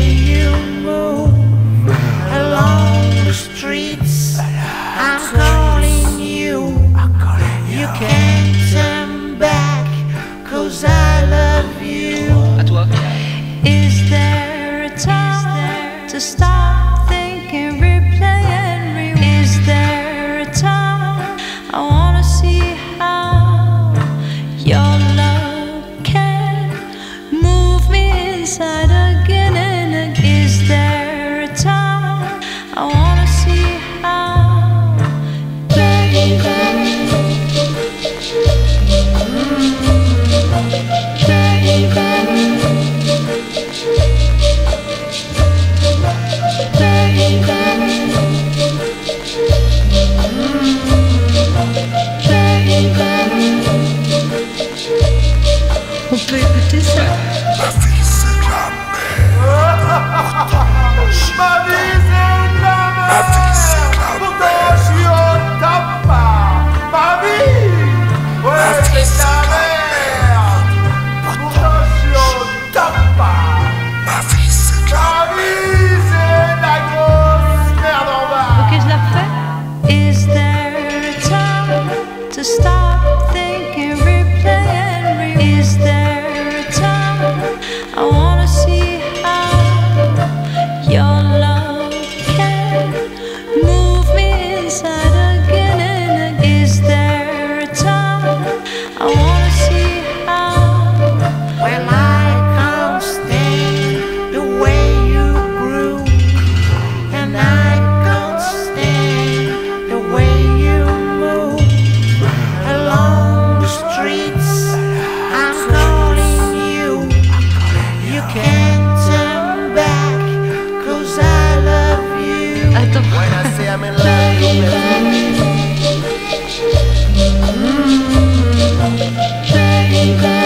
you move along the streets, I'm calling you. You can't turn back, 'cause I love you. À toi. Is there a time to stop thinking, replay and rewind? Is there a time? I wanna see how your love can move me inside again and again. Is there a time? I wanna see how, baby. On peut écouter ça. Ma vie c'est de la merde. Ma vie c'est de la merde. Ma vie c'est de la Pourtant je suis au top. Ma vie, ouais c'est de la merde. Pourtant je suis au top. Ma vie c'est de la Ma vie c'est de la grosse merde en bas. Ok, je la refais. Is there a time to stop thinking, replay and rewind? Is there a time? I wanna see how your love can move me inside again and again. Is there a time? I wanna see how. Well, I can't stand the way you grew, and I can't stand the way you move along the streets. I'm calling you. You can't turn back, 'cause I love you. Attends. When I say I'm in love, you better. Baby.